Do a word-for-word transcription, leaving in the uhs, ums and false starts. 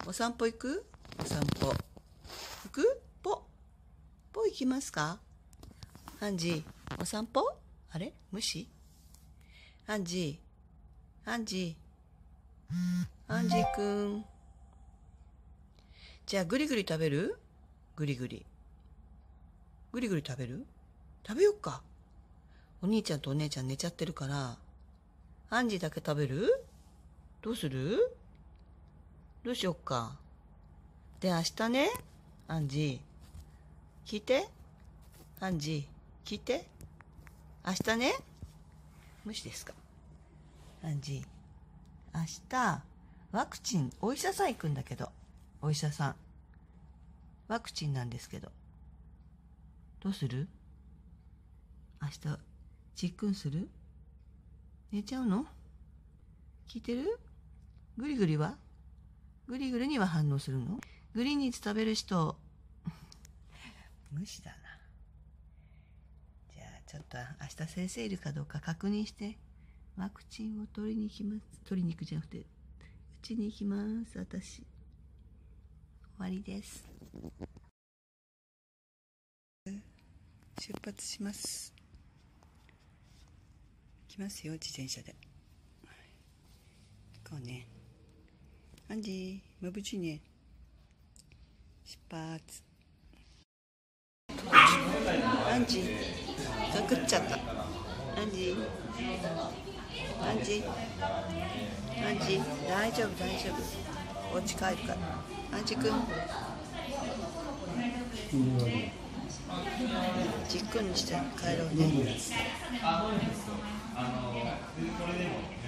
お散歩行く？お散歩。行く？ぽ。ぽ行きますか？ハンジ、お散歩？あれ？虫？ハンジ、ハンジ、ハンジくん。じゃあ、ぐりぐり食べる？ぐりぐり。ぐりぐり食べる？食べよっか。お兄ちゃんとお姉ちゃん寝ちゃってるから、ハンジだけ食べる？どうする？どうしよっか。で、明日ね、ハンジ、聞いて。ハンジ、聞いて。明日ね、無視ですか。ハンジ、明日、ワクチン、お医者さん行くんだけど、お医者さん。ワクチンなんですけど。どうする？明日、ちっくんする？寝ちゃうの？聞いてる？ぐりぐりは？ぐりぐりには反応するの？グリーンニーズ食べる人。無視だな。じゃあちょっと明日先生いるかどうか確認してワクチンを取りに行きます。取りに行くじゃなくてうちに行きます。私終わりです。出発します。来ますよ、自転車で。行こうね。アンジー、まぶしいね。出発。アンジー、かくっちゃった。アンジー、アンジー、アンジー、大丈夫、大丈夫。お家帰るから。アンジくん。じっくりして帰ろうね。